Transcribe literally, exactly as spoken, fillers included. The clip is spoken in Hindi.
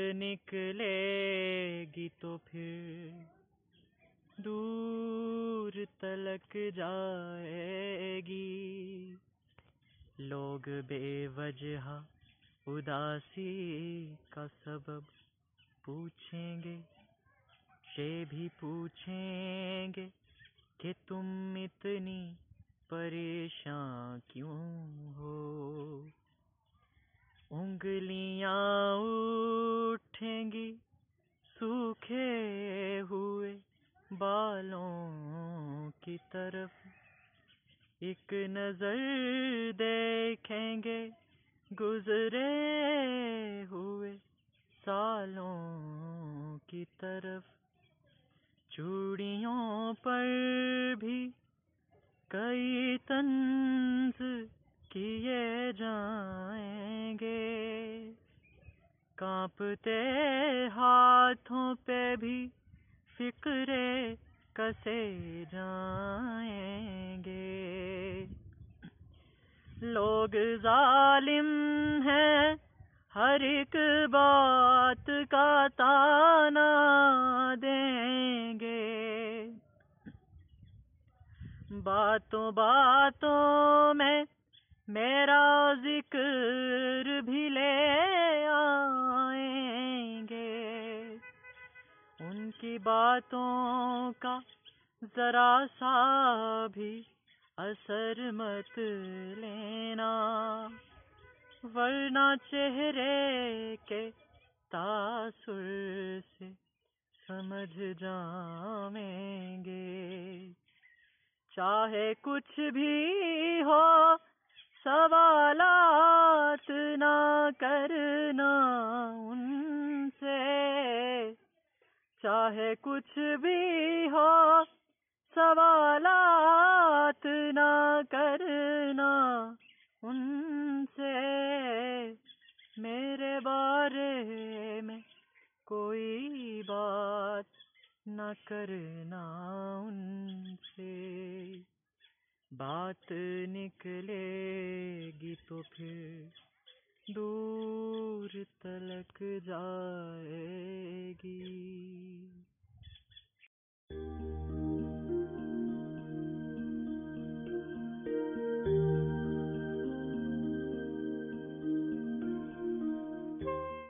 निकलेगी तो फिर दूर तलक जाएगी। लोग बेवजह उदासी का सबब पूछेंगे, ये भी पूछेंगे कि तुम इतनी परेशान क्यों हो। उंगलियां उठेंगी सूखे हुए बालों की तरफ, एक नजर देखेंगे गुजरे हुए सालों की तरफ। चूड़ियों पर भी कई तंज किए जाएंगे, कांपते हाथों पे भी फिक्रे कसे जाएंगे। लोग जालिम हैं, हर एक बात का ताना देंगे, बातों बातों में मेरा जिक्र भी ले आएंगे। उनकी बातों का जरा सा भी असर मत लेना, वरना चेहरे के तासुर से समझ जाएंगे। चाहे कुछ भी हो सवालात ना करना उनसे, चाहे कुछ भी हो सवालात ना करना उनसे। मेरे बारे में कोई बात न करना उनसे, बात निकलेगी तो फिर दूर तलक जाएगी।